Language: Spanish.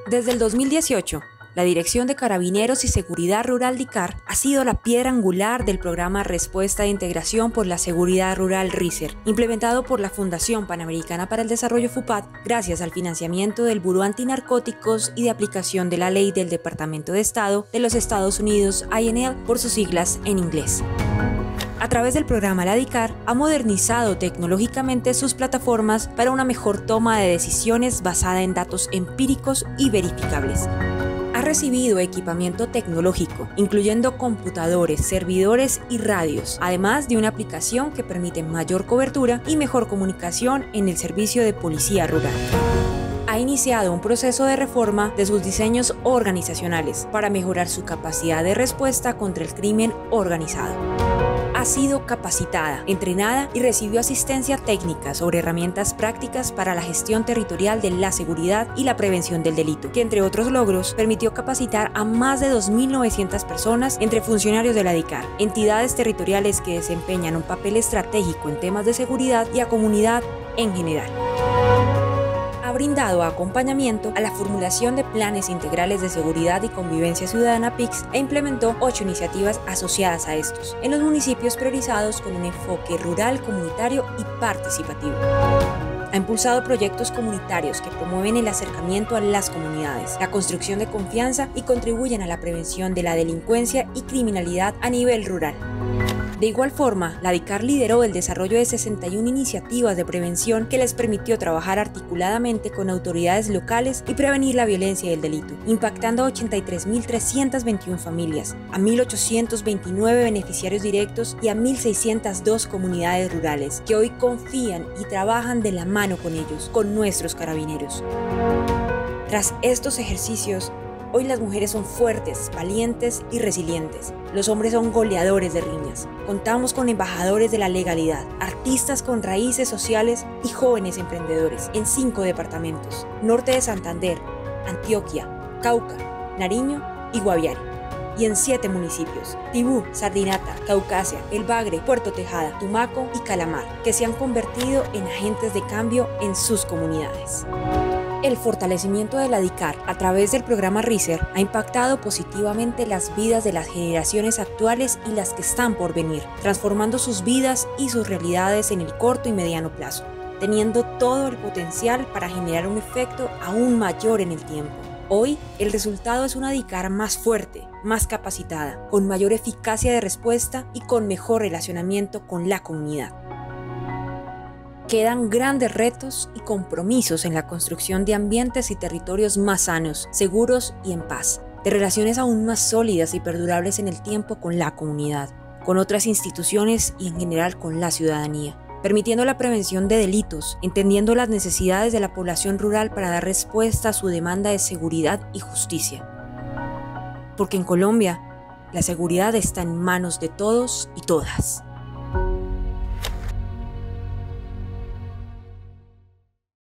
Desde el 2018, la Dirección de Carabineros y Seguridad Rural DICAR ha sido la piedra angular del programa Respuesta de Integración por la Seguridad Rural RISER, implementado por la Fundación Panamericana para el Desarrollo FUPAD, gracias al financiamiento del Buró Antinarcóticos y de aplicación de la ley del Departamento de Estado de los Estados Unidos, INL, por sus siglas en inglés. A través del programa, la DICAR ha modernizado tecnológicamente sus plataformas para una mejor toma de decisiones basada en datos empíricos y verificables. Ha recibido equipamiento tecnológico, incluyendo computadores, servidores y radios, además de una aplicación que permite mayor cobertura y mejor comunicación en el servicio de policía rural. Ha iniciado un proceso de reforma de sus diseños organizacionales para mejorar su capacidad de respuesta contra el crimen organizado. Ha sido capacitada, entrenada y recibió asistencia técnica sobre herramientas prácticas para la gestión territorial de la seguridad y la prevención del delito, que entre otros logros permitió capacitar a más de 2.900 personas entre funcionarios de la DICAR, entidades territoriales que desempeñan un papel estratégico en temas de seguridad y a comunidad en general. Ha brindado acompañamiento a la formulación de planes integrales de seguridad y convivencia ciudadana PICS e implementó 8 iniciativas asociadas a estos, en los municipios priorizados con un enfoque rural, comunitario y participativo. Ha impulsado proyectos comunitarios que promueven el acercamiento a las comunidades, la construcción de confianza y contribuyen a la prevención de la delincuencia y criminalidad a nivel rural. De igual forma, la DICAR lideró el desarrollo de 61 iniciativas de prevención que les permitió trabajar articuladamente con autoridades locales y prevenir la violencia y el delito, impactando a 83.321 familias, a 1.829 beneficiarios directos y a 1.602 comunidades rurales, que hoy confían y trabajan de la mano con ellos, con nuestros carabineros. Tras estos ejercicios, hoy las mujeres son fuertes, valientes y resilientes. Los hombres son goleadores de riñas. Contamos con embajadores de la legalidad, artistas con raíces sociales y jóvenes emprendedores en 5 departamentos: Norte de Santander, Antioquia, Cauca, Nariño y Guaviare. Y en 7 municipios: Tibú, Sardinata, Caucasia, El Bagre, Puerto Tejada, Tumaco y Calamar, que se han convertido en agentes de cambio en sus comunidades. El fortalecimiento de la DICAR a través del programa RISER ha impactado positivamente las vidas de las generaciones actuales y las que están por venir, transformando sus vidas y sus realidades en el corto y mediano plazo, teniendo todo el potencial para generar un efecto aún mayor en el tiempo. Hoy, el resultado es una DICAR más fuerte, más capacitada, con mayor eficacia de respuesta y con mejor relacionamiento con la comunidad. Quedan grandes retos y compromisos en la construcción de ambientes y territorios más sanos, seguros y en paz, de relaciones aún más sólidas y perdurables en el tiempo con la comunidad, con otras instituciones y en general con la ciudadanía, permitiendo la prevención de delitos, entendiendo las necesidades de la población rural para dar respuesta a su demanda de seguridad y justicia. Porque en Colombia, la seguridad está en manos de todos y todas.